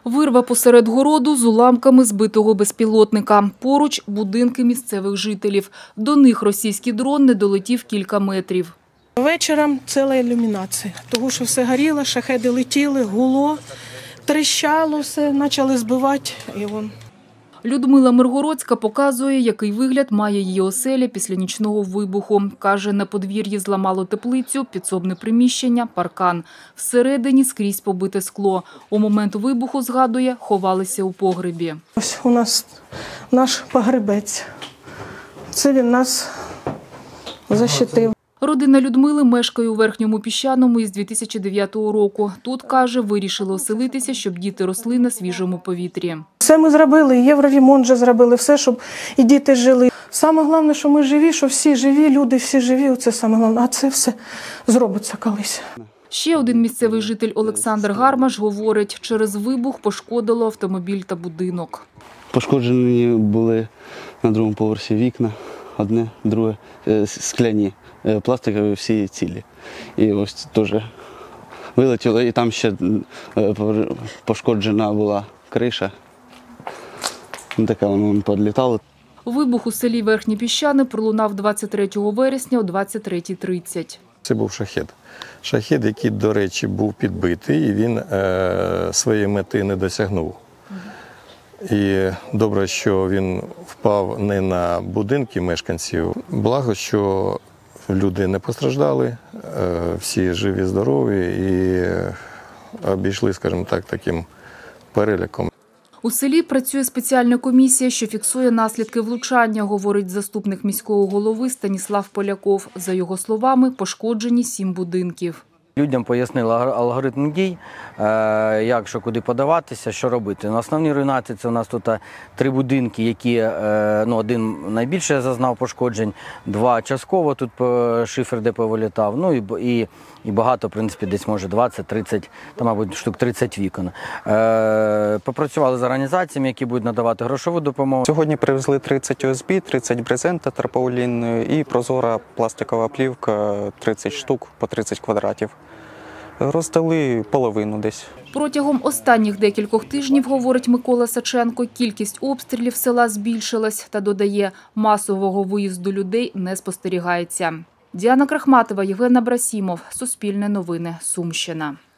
Вирва посеред городу з уламками збитого безпілотника. Поруч – будинки місцевих жителів. До них російський дрон не долетів кілька метрів. Вечором ціла ілюмінація, тому що все горіло, шахеди летіли, гуло, тріщало все, почали збивати. Людмила Миргородська показує, який вигляд має її оселя після нічного вибуху. Каже, на подвір'ї зламало теплицю, підсобне приміщення, паркан. Всередині скрізь побите скло. У момент вибуху, згадує, ховалися у погребі. Ось у нас наш погребець. Це він нас захистив. Родина Людмили мешкає у Верхньому Піщаному із 2009 року. Тут, каже, вирішили оселитися, щоб діти росли на свіжому повітрі. Все ми зробили, євроремонт вже зробили, все, щоб і діти жили. Саме головне, що ми живі, що всі живі, люди всі живі, це саме головне, а це все зробиться колись. Ще один місцевий житель Олександр Гармаш говорить, через вибух пошкодило автомобіль та будинок. Пошкоджені були на другому поверсі вікна, одне, друге, скляні, пластикові всі цілі. І ось теж вилетіло, і там ще пошкоджена була криша. Така воно підлітало. Вибух у селі Верхні Піщани пролунав 23 вересня о 23:30. Це був шахед. Шахед, який, до речі, був підбитий, і він своєї мети не досягнув. І добре, що він впав не на будинки мешканців. Благо, що люди не постраждали, всі живі, здорові і обійшли, скажімо так, таким переляком. У селі працює спеціальна комісія, що фіксує наслідки влучання, говорить заступник міського голови Станіслав Поляков. За його словами, пошкоджені 7 будинків. Людям пояснили алгоритм дій, як, що, куди подаватися, що робити. На основній руйнації це у нас тут 3 будинки, які, один найбільше зазнав пошкоджень, 2 частково, тут шифер де повилітав, і багато, в принципі, десь може 20-30, там, мабуть, штук 30 вікон. Попрацювали з організаціями, які будуть надавати грошову допомогу. Сьогодні привезли 30 ОСБ, 30 брезента терпаулінної і прозора пластикова плівка, 30 штук по 30 квадратів. Роздали половину десь. Протягом останніх декількох тижнів, говорить Микола Саченко, кількість обстрілів села збільшилась та, додає, масового виїзду людей не спостерігається. Діана Крахматова, Євген Абрасімов, Суспільне новини, Сумщина.